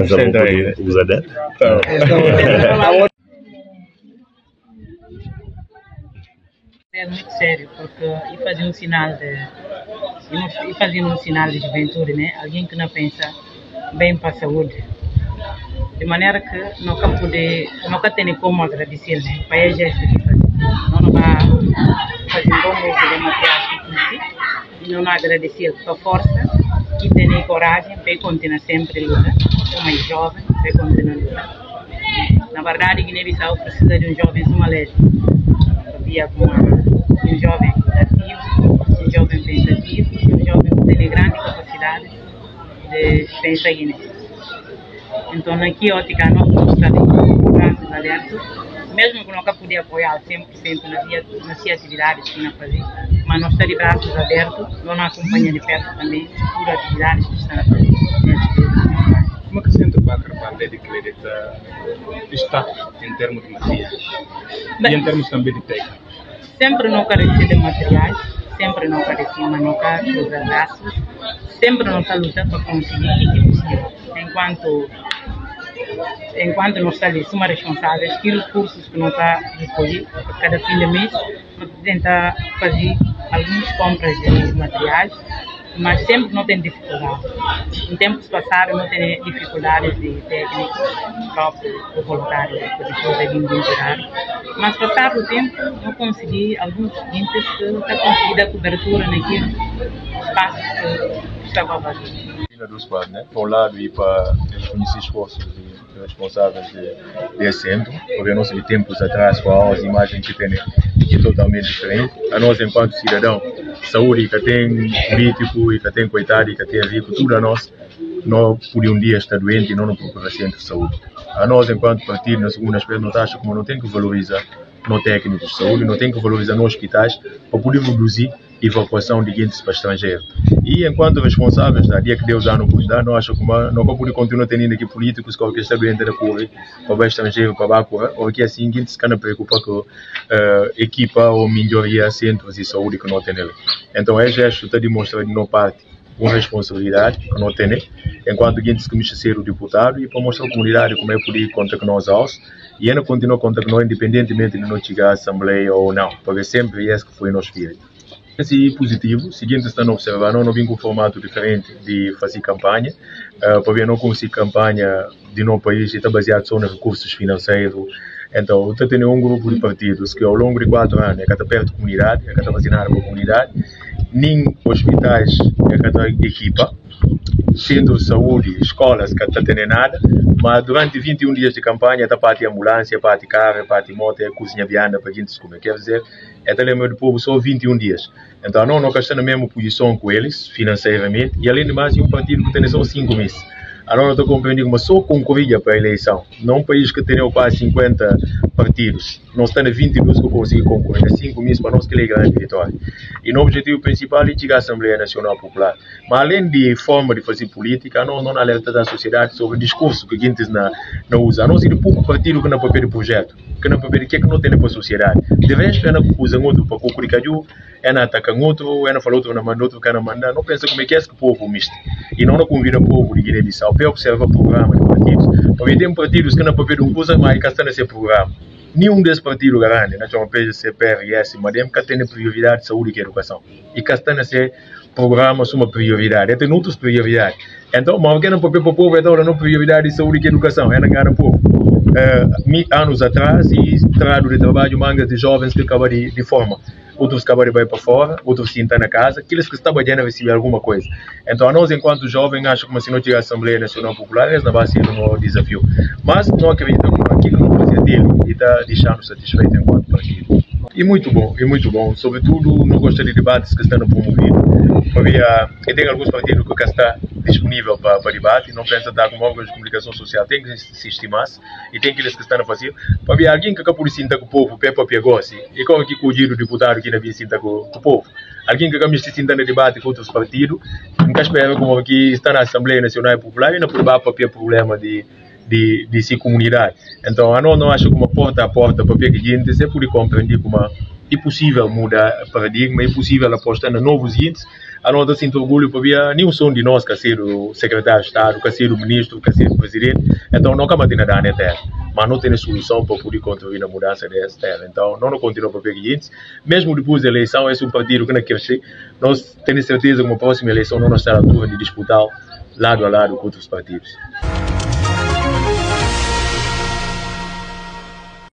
Pensamos que usa dentro. É muito sério, porque e fazer um sinal de juventude, né? Alguém que não pensa bem para a saúde. De maneira que nunca tem como agradecer, né? Para esse gesto que fazer. Não vai fazer um bom uso de materiais que e não agradecer pela força que tem coragem para continuar sempre a lutar. Sou mais jovem, para continuar a lutar. Na verdade, Guiné-Bissau precisa de um jovem somalês. Havia um jovem ativo, um jovem pensativo, um jovem que tem grande capacidade de pensar nisso. Então, aqui, ótica, nós estamos de braços abertos, mesmo que nunca podia apoiar 100% nas atividades que nós fazemos, mas nós estamos de braços abertos, nós acompanhamos de perto também todas as atividades que estão a fazer. Como é que se sente para a de crédito está em termos de materiais e em termos também de técnicos? Sempre não carecer de materiais, sempre não carecer, mas nunca cruzar braços, sempre não está lutando para conseguir o que é possível. Enquanto nós estamos somos responsáveis, aqueles recursos que não está recolhido, cada fim de mês, nós tentar fazer algumas compras de materiais, mas sempre não tem dificuldade. Em tempos passados não tem dificuldades de técnicos próprios ou voluntários, depois de vir temporário. Mas passado o tempo, não consegui alguns clientes que está conseguindo a cobertura naquele espaço que estava vazio. Dos quadros, né? Por um lado, ir para reconhecer esforços de responsáveis desse centro, porque nós de tempos atrás, com as imagens que tem aqui totalmente diferente. A nós, enquanto cidadão, saúde que tem político e que tem coitado e que tem rico, tudo a nós, não por um dia estar doente e não procura centro de saúde. A nós, enquanto partido, na segunda espécie, nós achamos que não tem que valorizar no técnicos de saúde, não tem que valorizar nos hospitais para poder reduzir a evacuação de gente para estrangeiro. E enquanto responsáveis, na dia que Deus dá, não pode dar, nós achamos que não pode continuar tendo aqui políticos que está doente da correr para o estrangeiro, para a correr, ou que assim, gente se cansa preocupar com equipa ou melhoria centros de saúde que não tem nele. Então, é gesto está demonstrando de nossa parte uma responsabilidade que não tem, enquanto gente que me ser o deputado e para mostrar à comunidade como é poder contar com nós aos e ainda continuar a contar com nós independentemente de não chegar à Assembleia ou não, porque sempre é esse que foi nosso espírito. Esse positivo, seguinte estão observando, não vim com um formato diferente de fazer campanha, porque não consigo campanha de nosso país está baseado só nos recursos financeiros. Então, eu tenho um grupo de partidos que ao longo de 4 anos é que está perto da comunidade, é que está vacinando a comunidade, nem hospitais é que está equipa, centros de saúde, escolas que está tendo nada, mas durante 21 dias de campanha está parte ambulância, parte carro, parte moto, é cozinha vianda para a gente comer. Quer dizer, é também do povo só 21 dias. Então, não estamos na mesma posição com eles, financeiramente, e além de mais, um partido que tem só 5 meses. Agora estou compreendendo que só concorria para a eleição. Não um país que tem quase 50 partidos. Nós estamos 22 que conseguimos concorrer. 5 meses para nós que é grande vitória. E o objetivo principal é chegar à Assembleia Nacional Popular. Mas além de forma de fazer política, nós não alertamos a sociedade sobre o discurso que a gente não usa. Nós temos pouco partido que não papel de projeto. Que não papel de que não tem para a sociedade. De resto, é na usa outro para concorrer, é na atacar outro, é na falar outro, na mandar outro, que não manda. Não pensa como é que o povo mista. E não convida o povo de Guiné-Bissau para observar o programa de partidos. Porque tem partidos que não papel de um coisa, mas que estão nesse programa. Nenhum desses partidos grande, não chama PRS, mas tem que ter prioridade de saúde e educação. E que estão nesse programa uma prioridade. E tem outras prioridades. Então, mas alguém não papel para o povo, então não prioridade de saúde e educação. É na cara do povo. Anos atrás, e trago de trabalho mangas de jovens que acabam de forma. Outros acabam de ir para fora, outros sentam na casa, aqueles que estão trabalhando receber alguma coisa. Então, nós, enquanto jovens, acho que se não tiver a Assembleia Nacional Popular, eles não vai ser um desafio. Mas não acreditamos que aquilo não fazia dele e está deixando satisfeito enquanto partido. E muito bom. Sobretudo, não gosto de debates que estão promovidos. Porque tem alguns partidos que estão disponíveis para debate, não pensa dar com órgãos de comunicação social, tem que se estimar e tem aqueles que estão a fazer. Para ver alguém que acabou de sentar com o povo, para pegar-se, e como que o do deputado que não havia sentar com o povo. Alguém que acabou de se sentar no debate com outros partidos, nunca espera como que está na Assembleia Nacional Popular e não pode para problema de se comunidade. Então, eu não acho que uma porta a porta para que a gente se pode compreender como é possível mudar paradigma, é possível apostar em novos índices, a nós sinto orgulho porque nenhum som de nós que ser o secretário de Estado, que ser o ministro, que ser o presidente, então nunca mais tem nada na terra, mas não tem solução para poder contribuir na mudança dessa terra, então não continuamos para pegar isso, mesmo depois da eleição, esse é um partido que não quer ser, nós temos certeza que na próxima eleição não estará à altura de disputar lado a lado com outros partidos.